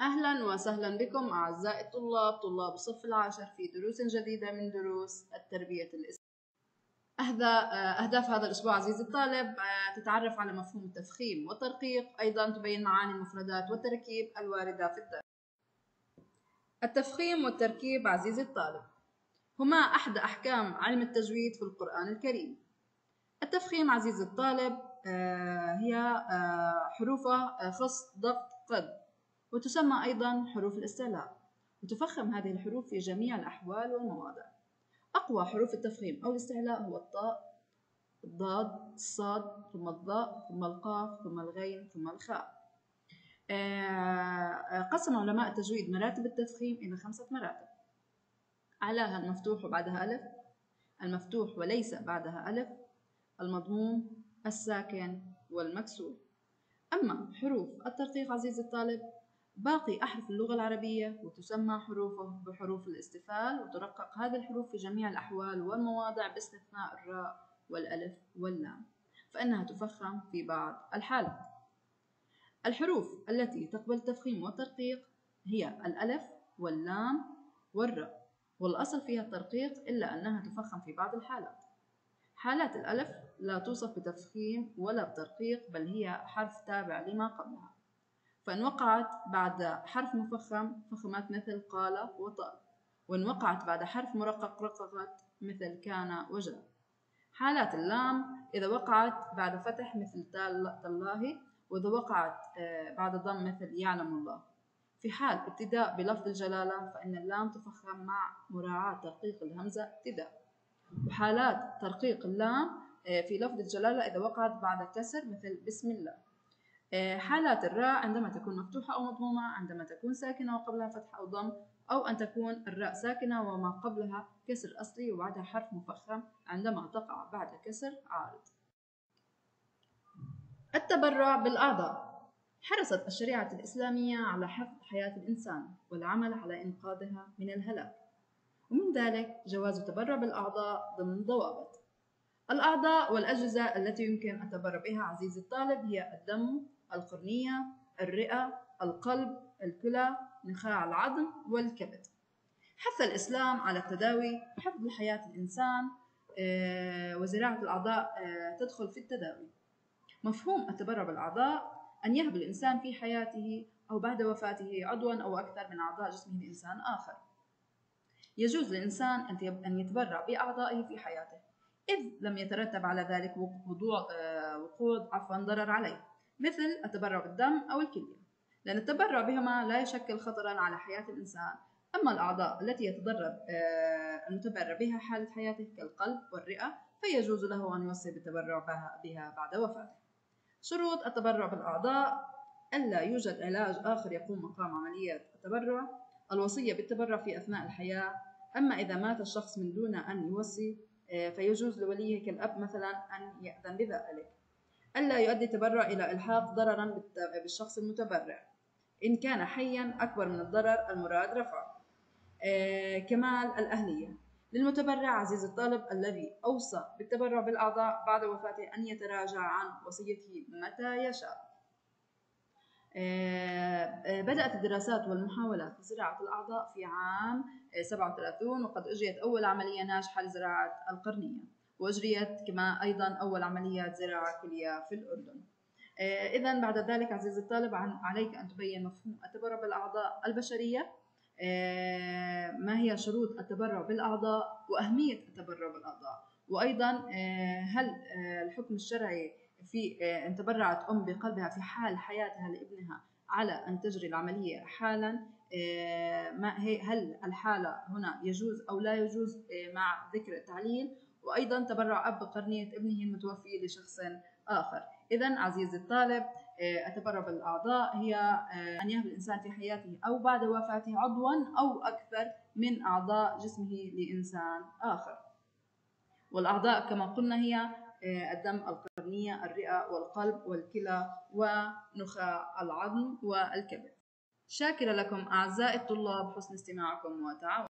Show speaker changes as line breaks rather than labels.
أهلا وسهلا بكم أعزائي الطلاب، طلاب الصف العاشر في دروس جديدة من دروس التربية الإسلامية. أهداف هذا الأسبوع عزيزي الطالب تتعرف على مفهوم التفخيم والترقيق، أيضا تبين معاني المفردات والتركيب الواردة في الدرس. التفخيم والتركيب عزيزي الطالب هما أحد أحكام علم التجويد في القرآن الكريم. التفخيم عزيزي الطالب هي حروفه خص ضغط قد، وتسمى أيضا حروف الاستعلاء، وتفخم هذه الحروف في جميع الأحوال والمواضع. أقوى حروف التفخيم أو الاستعلاء هو الطاء، الضاد، الصاد، ثم الضاء، ثم القاف، ثم الغين، ثم الخاء. قسم علماء التجويد مراتب التفخيم إلى 5 مراتب: أعلاها المفتوح وبعدها ألف، المفتوح وليس بعدها ألف، المضموم، الساكن، والمكسور. أما حروف الترقيق عزيزي الطالب باقي أحرف اللغة العربية، وتسمى حروفه بحروف الاستفال، وترقق هذه الحروف في جميع الأحوال والمواضع باستثناء الراء والألف واللام، فإنها تفخم في بعض الحالات. الحروف التي تقبل التفخيم والترقيق هي الألف واللام والراء، والأصل فيها الترقيق إلا أنها تفخم في بعض الحالات. حالات الألف لا توصف بتفخيم ولا بترقيق، بل هي حرف تابع لما قبلها، فإن وقعت بعد حرف مفخم فخمت مثل قال وطال، وإن وقعت بعد حرف مرقق رققت مثل كان وجاء. حالات اللام إذا وقعت بعد فتح مثل تالله، وإذا وقعت بعد ضم مثل يعلم الله. في حال ابتداء بلفظ الجلالة فإن اللام تفخم مع مراعاة ترقيق الهمزة ابتداء. وحالات ترقيق اللام في لفظ الجلالة إذا وقعت بعد كسر مثل بسم الله. حالات الراء عندما تكون مفتوحة أو مضمومة، عندما تكون ساكنة وقبلها فتح أو ضم، أو أن تكون الراء ساكنة وما قبلها كسر أصلي وبعدها حرف مفخم عندما تقع بعد كسر عارض. التبرع بالأعضاء. حرصت الشريعة الإسلامية على حفظ حياة الإنسان والعمل على إنقاذها من الهلاك، ومن ذلك جواز التبرع بالأعضاء ضمن ضوابط. الأعضاء والأجهزة التي يمكن التبرع بها عزيزي الطالب هي الدم، القرنية، الرئة، القلب، الكلى، نخاع العظم، والكبد. حث الإسلام على التداوي حفظ حياة الإنسان، وزراعة الأعضاء تدخل في التداوي. مفهوم التبرع بالأعضاء أن يهب الإنسان في حياته أو بعد وفاته عضوا أو أكثر من أعضاء جسمه لإنسان آخر. يجوز للإنسان أن يتبرع بأعضائه في حياته إذ لم يترتب على ذلك وقوع ضرر عليه، مثل التبرع بالدم أو الكلية، لأن التبرع بهما لا يشكل خطرا على حياة الإنسان. أما الأعضاء التي يتضرر المتبرع بها حالة حياته كالقلب والرئة فيجوز له أن يوصي بالتبرع بها بعد وفاته. شروط التبرع بالأعضاء: ألا يوجد علاج آخر يقوم مقام عملية التبرع، الوصية بالتبرع في أثناء الحياة، أما إذا مات الشخص من دون أن يوصي فيجوز لوليه كالأب مثلا أن يأذن بذلك. ألا يؤدي التبرع إلى إلحاق ضررا بالشخص المتبرع إن كان حيا أكبر من الضرر المراد رفعه. كمال الأهلية للمتبرع عزيز الطالب الذي أوصى بالتبرع بالأعضاء بعد وفاته أن يتراجع عن وصيته متى يشاء. بدأت الدراسات والمحاولات في زراعة الأعضاء في عام 37، وقد أجريت أول عملية ناجحة لزراعة القرنية، وأجريت كما أيضا أول عمليات زراعة كلية في الأردن. إذن بعد ذلك عزيزي الطالب عليك أن تبين مفهوم التبرع بالأعضاء البشرية، ما هي شروط التبرع بالأعضاء وأهمية التبرع بالأعضاء، وأيضا هل الحكم الشرعي في إن تبرعت أم بقلبها في حال حياتها لابنها على أن تجري العملية حالا، هل الحالة هنا يجوز أو لا يجوز مع ذكر التعليل، وأيضا تبرع أب بقرنية ابنه المتوفي لشخص آخر. إذن عزيزي الطالب التبرع بالأعضاء هي أن يهب الإنسان في حياته أو بعد وفاته عضوا أو أكثر من أعضاء جسمه لإنسان آخر. والأعضاء كما قلنا هي الدم، القرنية، الرئة، والقلب، والكلى، ونخاع العظم، والكبد. شاكرة لكم أعزائي الطلاب حسن استماعكم وتعاونكم.